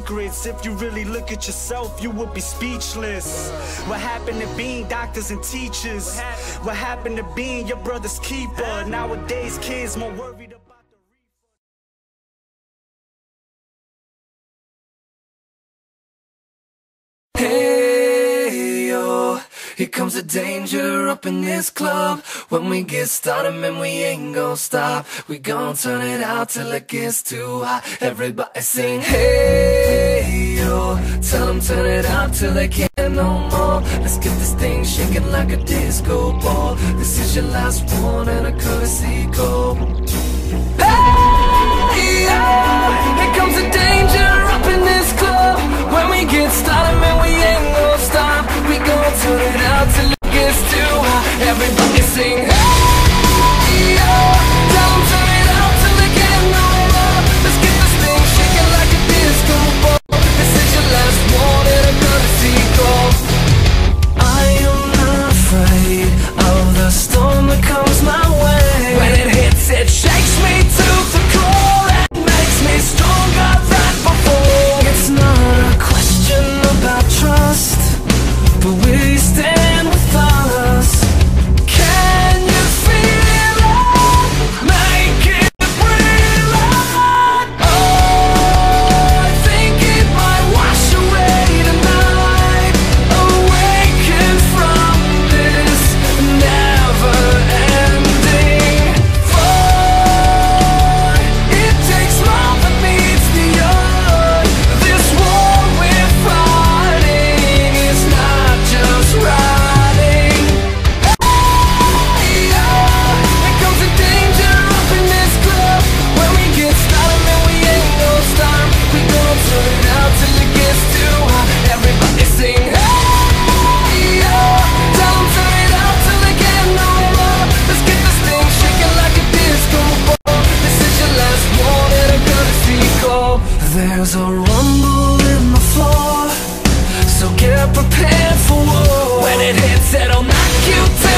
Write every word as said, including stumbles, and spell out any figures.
secrets. If you really look at yourself, you would be speechless. What happened to being doctors and teachers? What happened to being your brother's keeper? Nowadays kids more worried about Hey, yo, here comes the danger up in this club. When we get started, man, we ain't gon' stop. We gon' turn it out till it gets too hot. Everybody sing, hey, yo, tell them turn it out till they can't no more. Let's get this thing shaking like a disco ball. This is your last one and a courtesy call. Hey, yo, here comes the danger up in this club. When we get started, man, we ain't gon' stop. We gon' turn it out till it gets too hot. Everybody sing, hey, yo, tell them turn it out till they can't no more. Let's get this thing shaking like a disco ball. This is your last one and a courtesy call. I am not afraid of the storm that comes my way. When it hits, it shakes me to the core. It makes me stronger than before. It's not a question about trust, but will you stand with us? Can you feel it? Make it real. Oh, I think it might wash away tonight. Awaken from this never-ending fight. It takes more than meets the eye. This war we're fighting is not just riding. Hey, yeah, here comes the danger up in this club. When we get started, man, we ain't gon' stop. We gon' turn it out till it gets too hot. Everybody sing, hey, yeah, tell them turn it out till they can't no more. Let's get this thing shaking like a disco ball. This is your last one and a courtesy call. There's a rumble in the floor, so get prepared for war. When it hits, it'll knock you down.